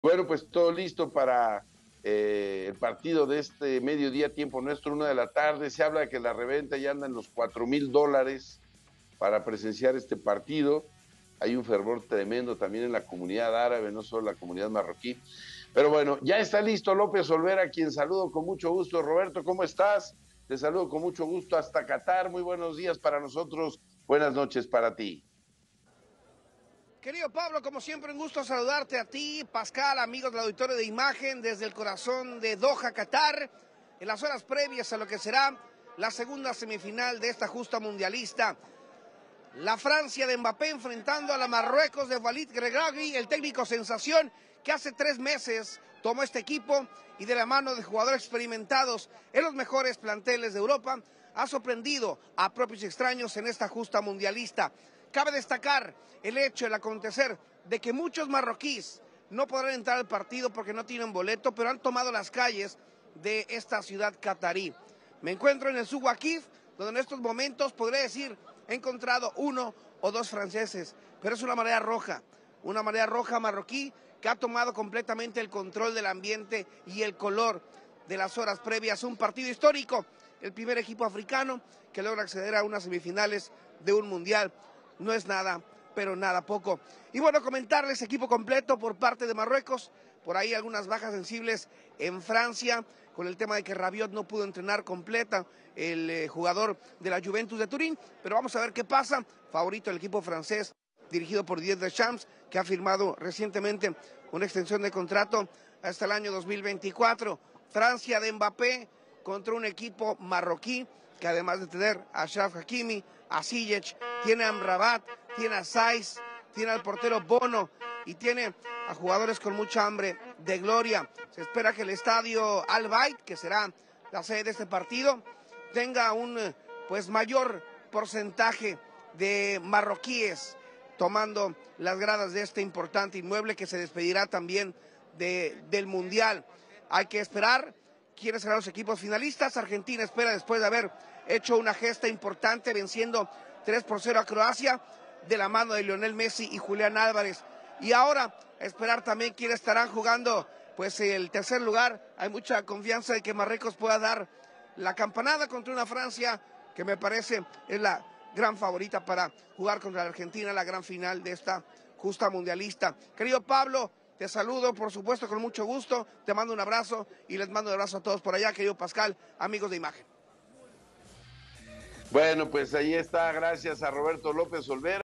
Bueno, pues todo listo para el partido de este mediodía, tiempo nuestro, 1 de la tarde. Se habla de que la reventa ya anda en los $4,000 para presenciar este partido. Hay un fervor tremendo también en la comunidad árabe, no solo la comunidad marroquí. Pero bueno, ya está listo López Olvera, a quien saludo con mucho gusto. Roberto, ¿cómo estás? Te saludo con mucho gusto hasta Qatar. Muy buenos días para nosotros, buenas noches para ti. Querido Pablo, como siempre, un gusto saludarte a ti, Pascal, amigos del auditorio de imagen, desde el corazón de Doha, Qatar, en las horas previas a lo que será la segunda semifinal de esta justa mundialista. La Francia de Mbappé enfrentando a la Marruecos de Walid Regragui, el técnico sensación que hace 3 meses tomó este equipo y de la mano de jugadores experimentados en los mejores planteles de Europa, ha sorprendido a propios extraños en esta justa mundialista. Cabe destacar el hecho, el acontecer de que muchos marroquíes no podrán entrar al partido porque no tienen boleto, pero han tomado las calles de esta ciudad catarí. Me encuentro en el Souq Waqif, donde en estos momentos podría decir he encontrado 1 o 2 franceses, pero es una marea roja marroquí que ha tomado completamente el control del ambiente y el color de las horas previas. Un partido histórico, el primer equipo africano que logra acceder a unas semifinales de un mundial. No es nada, pero nada poco. Y bueno, comentarles equipo completo por parte de Marruecos, por ahí algunas bajas sensibles en Francia, con el tema de que Rabiot no pudo entrenar completa, el jugador de la Juventus de Turín, pero vamos a ver qué pasa. Favorito el equipo francés, dirigido por Didier Deschamps, que ha firmado recientemente una extensión de contrato hasta el año 2024. Francia de Mbappé contra un equipo marroquí, que además de tener a Achraf Hakimi, a Ziyech, tiene a Amrabat, tiene a Saiz, tiene al portero Bono y tiene a jugadores con mucha hambre de gloria. Se espera que el estadio Al Bayt, que será la sede de este partido, tenga un mayor porcentaje de marroquíes tomando las gradas de este importante inmueble que se despedirá también del Mundial. Hay que esperar quiénes serán los equipos finalistas. Argentina espera, después de haber hecho una gesta importante venciendo 3-0 a Croacia, de la mano de Lionel Messi y Julián Álvarez. Y ahora esperar también quiénes estarán jugando pues el tercer lugar. Hay mucha confianza de que Marruecos pueda dar la campanada contra una Francia que me parece es la gran favorita para jugar contra la Argentina, la gran final de esta justa mundialista. Querido Pablo, te saludo, por supuesto, con mucho gusto, te mando un abrazo y les mando un abrazo a todos por allá, querido Pascal, amigos de imagen. Bueno, pues ahí está, gracias a Roberto López Olvera.